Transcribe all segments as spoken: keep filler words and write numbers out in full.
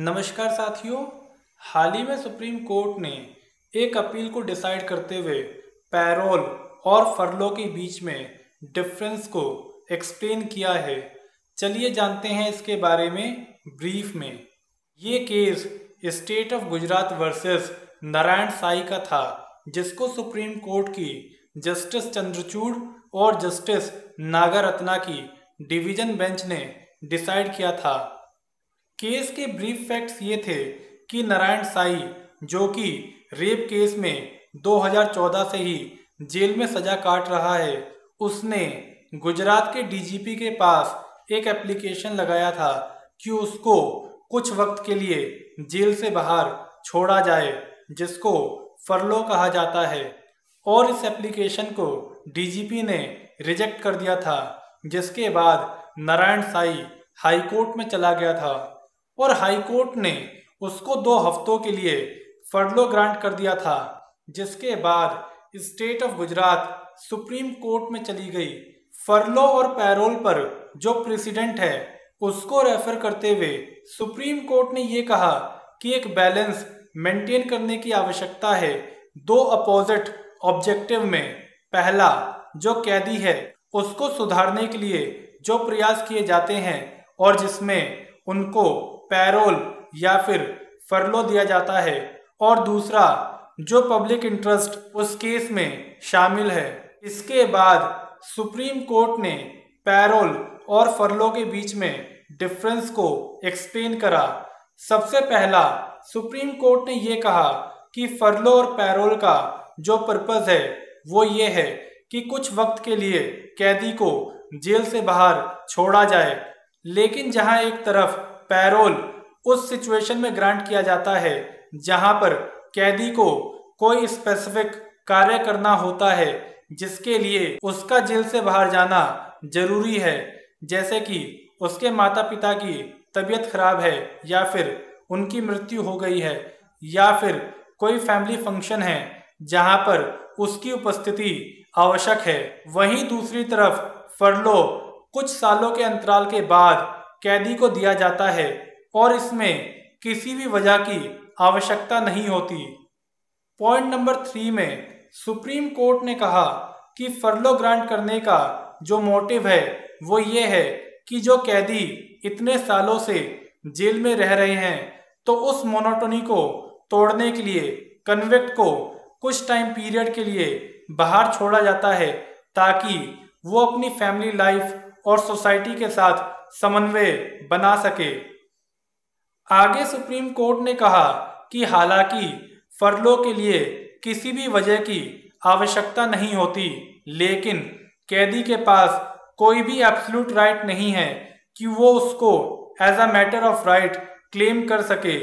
नमस्कार साथियों। हाल ही में सुप्रीम कोर्ट ने एक अपील को डिसाइड करते हुए पैरोल और फरलो के बीच में डिफरेंस को एक्सप्लेन किया है। चलिए जानते हैं इसके बारे में ब्रीफ में। ये case state of Gujarat versus Narayan Sai का था, जिसको सुप्रीम कोर्ट की जस्टिस चंद्रचूड़ और जस्टिस नागारत्ना की डिवीजन बेंच ने डिसाइड किया था। केस के ब्रीफ फैक्ट्स ये थे कि नारायण साई, जो कि रेप केस में दो हज़ार चौदह से ही जेल में सजा काट रहा है, उसने गुजरात के डीजीपी के पास एक एप्लीकेशन लगाया था कि उसको कुछ वक्त के लिए जेल से बाहर छोड़ा जाए, जिसको फरलो कहा जाता है। और इस एप्लीकेशन को डीजीपी ने रिजेक्ट कर दिया था, जिसके बाद नारायण साई हाई कोर्ट में चला गया था और हाई कोर्ट ने उसको दो हफ्तों के लिए फरलो ग्रांट कर दिया था, जिसके बाद state of Gujarat Supreme Court में चली गई। फरलो और पैरोल पर जो प्रेसिडेंट है उसको रेफर करते हुए सुप्रीम कोर्ट ने ये कहा कि एक बैलेंस मेंटेन करने की आवश्यकता है दो अपोजिट ऑब्जेक्टिव में। पहला, जो कैदी है उसको सुधारने के लिए जो प्रयास किए जाते हैं और जिसमें उनको पैरोल या फिर फरलो दिया जाता है, और दूसरा, जो पब्लिक इंटरेस्ट उस केस में शामिल है। इसके बाद सुप्रीम कोर्ट ने पैरोल और फरलो के बीच में डिफरेंस को एक्सप्लेन करा। सबसे पहला, सुप्रीम कोर्ट ने ये कहा कि फरलो और पैरोल का जो पर्पस है वो ये है कि कुछ वक्त के लिए कैदी को जेल से बाहर छोड़ा जाए, लेकिन जहां एक तरफ पैरोल उस सिचुएशन में ग्रांट किया जाता है जहां पर कैदी को कोई स्पेसिफिक कार्य करना होता है जिसके लिए उसका जेल से बाहर जाना जरूरी है, जैसे कि उसके माता पिता की तबीयत खराब है या फिर उनकी मृत्यु हो गई है या फिर कोई फैमिली फंक्शन है जहां पर उसकी उपस्थिति आवश्यक है। वहीं दूसरी तरफ फरलो कुछ सालों के अंतराल के बाद कैदी को दिया जाता है और इसमें किसी भी वजह की आवश्यकता नहीं होती। पॉइंट नंबर थ्री में सुप्रीम कोर्ट ने कहा कि फरलो ग्रांट करने का जो मोटिव है वो ये है कि जो कैदी इतने सालों से जेल में रह रहे हैं तो उस मोनोटोनी को तोड़ने के लिए कन्विक्ट को कुछ टाइम पीरियड के लिए बाहर छोड़ा जाता है ताकि वो अपनी फैमिली लाइफ और सोसाइटी के साथ समन्वय बना सके। आगे सुप्रीम कोर्ट ने कहा कि हालांकि फरलो के लिए किसी भी वजह की आवश्यकता नहीं होती, लेकिन कैदी के पास कोई भी एब्सोल्यूट राइट नहीं है कि वो उसको as a matter of right claim कर सके।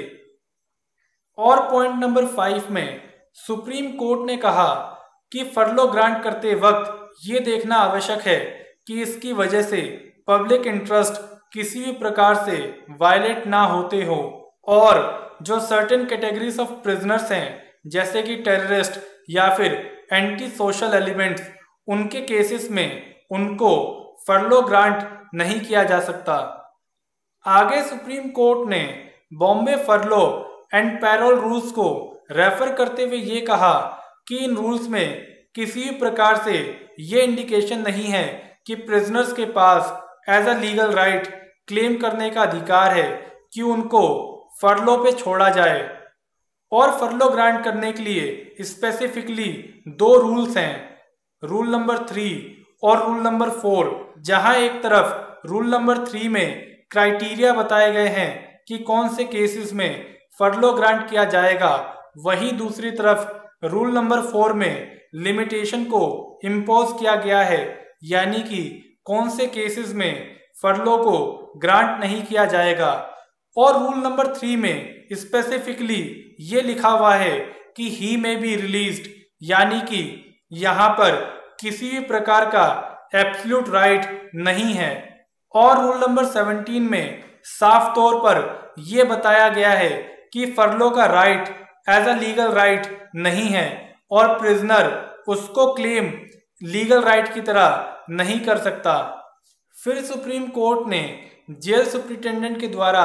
और पॉइंट नंबर फाइव में सुप्रीम कोर्ट ने कहा कि फरलो ग्रांट करते वक्त ये देखना आवश्यक है कि इसकी वजह से पब्लिक इंटरेस्ट किसी भी प्रकार से वायलेट ना होते हो, और जो सर्टेन कैटेगरीज ऑफ प्रिजनर्स हैं जैसे कि टेररिस्ट या फिर एंटी सोशल एलिमेंट्स, उनके केसेस में उनको फरलो ग्रांट नहीं किया जा सकता। आगे सुप्रीम कोर्ट ने Bombay furlough and parole rules को रेफर करते हुए ये कहा कि इन रूल्स में किसी भी प्रकार से ये इंडिकेशन नहीं है कि प्रिजनर्स के पास as a legal right claim करने का अधिकार है कि उनको फरलो पे छोड़ा जाए। और फरलो ग्रांट करने के लिए स्पेसिफिकली दो रूल्स हैं, रूल नंबर थ्री और रूल नंबर फोर। जहां एक तरफ रूल नंबर थ्री में क्राइटेरिया बताए गए हैं कि कौन से केसेस में फरलो ग्रांट किया जाएगा, वहीं दूसरी तरफ रूल नंबर फोर में लिमिटेशन को इम्पोज किया गया है, यानी कि कौन से केसेस में फरलो को ग्रांट नहीं किया जाएगा। और रूल नंबर थ्री में स्पेसिफिकली ये लिखा हुआ है कि ही में बी रिलीज्ड, यानी कि यहाँ पर किसी भी प्रकार का एब्सोल्यूट राइट नहीं है। और रूल नंबर सेवनटीन में साफ तौर पर यह बताया गया है कि फरलो का right as a legal right नहीं है और प्रिजनर उसको क्लेम लीगल राइट की तरह नहीं कर सकता। फिर सुप्रीम कोर्ट ने जेल सुप्रिंटेंडेंट के द्वारा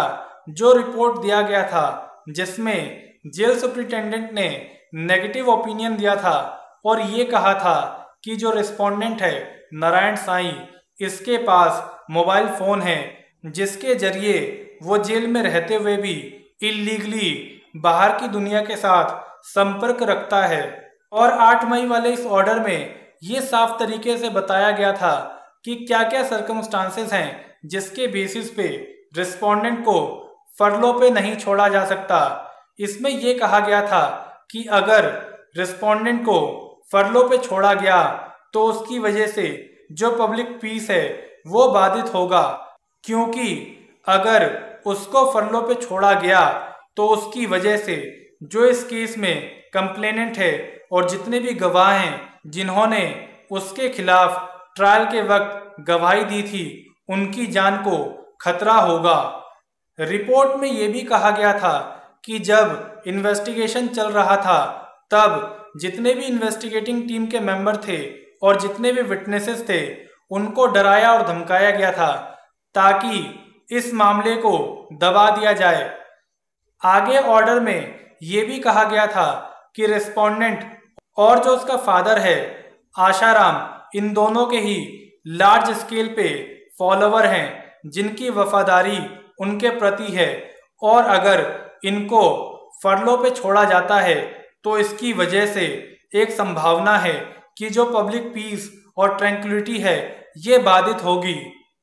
जो रिपोर्ट दिया गया था जिसमें जेल सुप्रिंटेंडेंट ने नेगेटिव ओपिनियन दिया था और ये कहा था कि जो रिस्पोंडेंट है नारायण साईं, इसके पास मोबाइल फ़ोन है जिसके जरिए वो जेल में रहते हुए भी इलीगली बाहर की दुनिया के साथ संपर्क रखता है। और आठ मई वाले इस ऑर्डर में ये साफ तरीके से बताया गया था कि क्या क्या सर्कमस्टांसेस हैं जिसके बेसिस पे रिस्पोंडेंट को फरलो पे नहीं छोड़ा जा सकता। इसमें यह कहा गया था कि अगर रिस्पोंडेंट को फरलो पे छोड़ा गया तो उसकी वजह से जो पब्लिक पीस है वो बाधित होगा, क्योंकि अगर उसको फरलो पे छोड़ा गया तो उसकी वजह से जो इस केस में कंप्लेनेंट है और जितने भी गवाह हैं जिन्होंने उसके खिलाफ ट्रायल के वक्त गवाही दी थी, उनकी जान को खतरा होगा। रिपोर्ट में यह भी कहा गया था कि जब इन्वेस्टिगेशन चल रहा था तब जितने भी इन्वेस्टिगेटिंग टीम के मेंबर थे और जितने भी विटनेसेस थे उनको डराया और धमकाया गया था ताकि इस मामले को दबा दिया जाए। आगे ऑर्डर में यह भी कहा गया था कि रिस्पोंडेंट और जो उसका फादर है आशाराम, इन दोनों के ही लार्ज स्केल पे फॉलोवर हैं जिनकी वफादारी उनके प्रति है, और अगर इनको फरलो पे छोड़ा जाता है तो इसकी वजह से एक संभावना है कि जो पब्लिक पीस और ट्रैंक्विलिटी है ये बाधित होगी।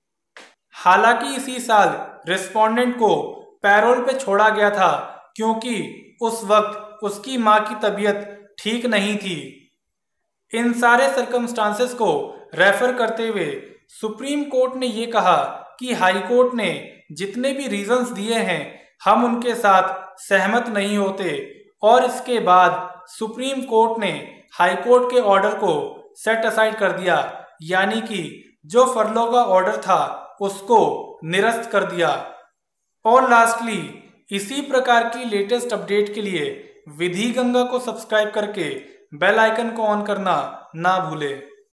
हालांकि इसी साल रिस्पोंडेंट को पैरोल पे छोड़ा गया था क्योंकि उस वक्त उसकी मां की तबीयत ठीक नहीं थी। इन सारे सर्कमस्टांसेस को रेफर करते हुए सुप्रीम कोर्ट ने यह कहा कि हाई कोर्ट ने जितने भी रीजंस दिए हैं हम उनके साथ सहमत नहीं होते, और इसके बाद सुप्रीम कोर्ट ने हाई कोर्ट के ऑर्डर को सेट असाइड कर दिया, यानी कि जो फरलो का ऑर्डर था उसको निरस्त कर दिया। और लास्टली इसी प्रकार की लेटेस्ट अपडेट के लिए विधि गंगा को सब्सक्राइब करके बेल आइकन को ऑन करना ना भूलें।